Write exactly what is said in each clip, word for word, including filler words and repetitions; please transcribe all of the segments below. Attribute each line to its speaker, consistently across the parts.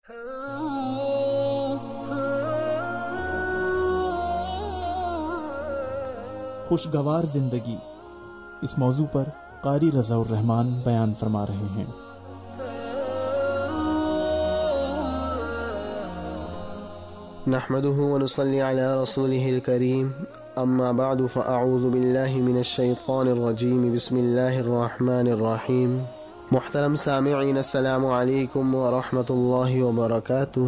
Speaker 1: خوشگوار زندگی، اس موضوع پر قاری رضا الرحمن بیان فرما رہے ہیں۔
Speaker 2: نحمده ونصلي على رسوله الكريم، اما بعد فاعوذ بالله من الشیطان الرجیم، بسم اللہ الرحمن الرحیم۔ محترم سامعین، السلام علیکم ورحمۃ اللہ وبرکاتہ۔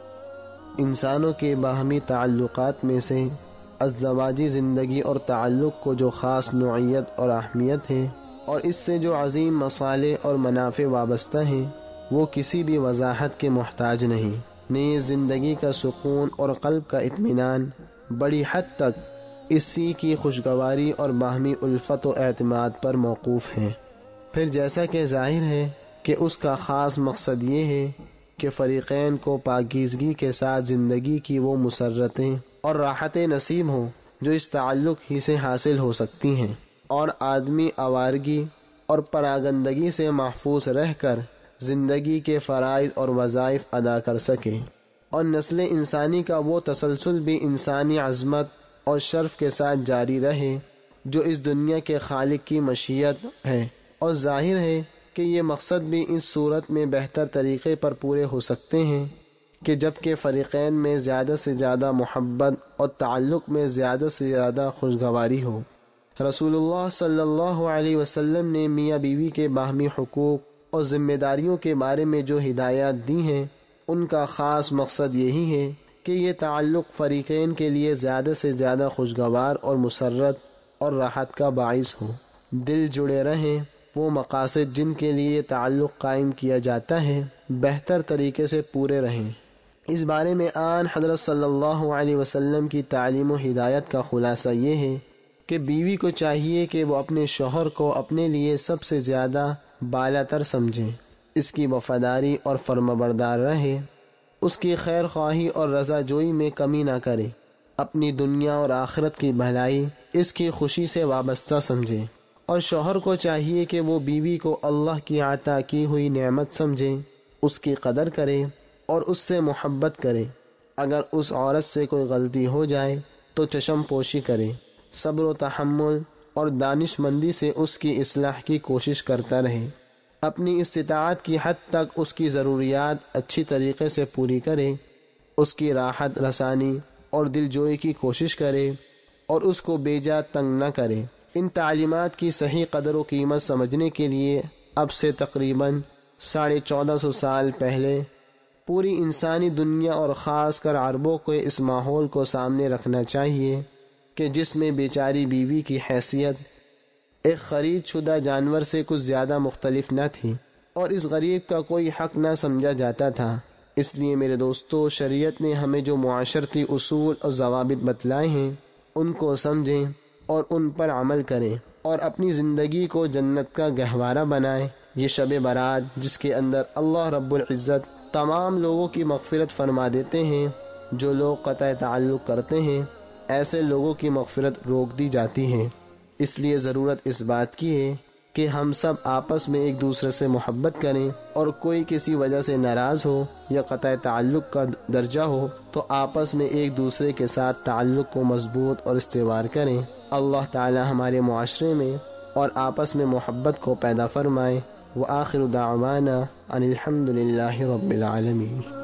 Speaker 2: انسانوں کے باہمی تعلقات میں سے ازدواجی زندگی اور تعلق کو جو خاص نوعیت اور اہمیت ہے اور اس سے جو عظیم مصالح اور منافع وابستہ ہیں، وہ کسی بھی وضاحت کے محتاج نہیں۔ نیز زندگی کا سکون اور قلب کا اطمینان بڑی حد تک اسی کی خوشگواری اور باہمی الفت و اعتماد پر موقوف ہے۔ پھر جیسا کہ ظاہر ہے کہ اس کا خاص مقصد یہ ہے کہ فریقین کو پاکیزگی کے ساتھ زندگی کی وہ مسرتیں اور راحتیں نصیب ہوں جو اس تعلق ہی سے حاصل ہو سکتی ہیں، اور آدمی آوارگی اور پراگندگی سے محفوظ رہ کر زندگی کے فرائض اور وظائف ادا کر سکے، اور نسل انسانی کا وہ تسلسل بھی انسانی عظمت اور شرف کے ساتھ جاری رہے جو اس دنیا کے خالق کی مشیت ہے۔ اور ظاہر ہے کہ یہ مقصد بھی اس صورت میں بہتر طریقے پر پورے ہو سکتے ہیں کہ جب کہ فریقین میں زیادہ سے زیادہ محبت اور تعلق میں زیادہ سے زیادہ خوشگواری ہو۔ رسول اللہ صلی اللہ علیہ وسلم نے میاں بیوی کے باہمی حقوق اور ذمہ داریوں کے بارے میں جو ہدایات دی ہیں، ان کا خاص مقصد یہی ہے کہ یہ تعلق فریقین کے لیے زیادہ سے زیادہ خوشگوار اور مسرت اور راحت کا باعث ہو۔ دل جڑے رہیں، وہ مقاصد جن کے لیے یہ تعلق قائم کیا جاتا ہے بہتر طریقے سے پورے رہیں۔ اس بارے میں آن حضرت صلی اللہ علیہ وسلم کی تعلیم و ہدایت کا خلاصہ یہ ہے کہ بیوی کو چاہیے کہ وہ اپنے شوہر کو اپنے لیے سب سے زیادہ بالا تر سمجھیں، اس کی وفاداری اور فرمانبردار رہے، اس کی خیر خواہی اور رضا جوئی میں کمی نہ کرے، اپنی دنیا اور آخرت کی بھلائی اس کی خوشی سے وابستہ سمجھے، اور شوہر کو چاہیے کہ وہ بیوی کو اللہ کی عطا کی ہوئی نعمت سمجھے، اس کی قدر کرے اور اس سے محبت کرے۔ اگر اس عورت سے کوئی غلطی ہو جائے تو چشم پوشی کرے، صبر و تحمل اور دانش مندی سے اس کی اصلاح کی کوشش کرتا رہے، اپنی استطاعت کی حد تک اس کی ضروریات اچھی طریقے سے پوری کرے، اس کی راحت رسانی اور دل جوئی کی کوشش کرے، اور اس کو بے جا تنگ نہ کرے۔ ان تعلیمات کی صحیح قدر و قیمت سمجھنے کے لیے اب سے تقریباً ساڑھے چودہ سو سال پہلے پوری انسانی دنیا اور خاص کر عربوں کو اس ماحول کو سامنے رکھنا چاہیے کہ جس میں بیچاری بیوی کی حیثیت ایک خرید شدہ جانور سے کچھ زیادہ مختلف نہ تھی، اور اس غریب کا کوئی حق نہ سمجھا جاتا تھا۔ اس لیے میرے دوستو، شریعت نے ہمیں جو معاشرتی اصول اور ضوابط بتلائے ہیں ان کو سمجھیں اور ان پر عمل کریں، اور اپنی زندگی کو جنت کا گہوارہ بنائیں۔ یہ شب برات جس کے اندر اللہ رب العزت تمام لوگوں کی مغفرت فرما دیتے ہیں، جو لوگ قطع تعلق کرتے ہیں ایسے لوگوں کی مغفرت روک دی جاتی ہے۔ اس لیے ضرورت اس بات کی ہے کہ ہم سب آپس میں ایک دوسرے سے محبت کریں، اور کوئی کسی وجہ سے ناراض ہو یا قطع تعلق کا درجہ ہو تو آپس میں ایک دوسرے کے ساتھ تعلق کو مضبوط اور استوار کریں۔ اللہ تعالی ہمارے معاشرے میں اور آپس میں محبت کو پیدا فرمائے۔ وآخر دعوانا ان الحمد للہ رب العالمین۔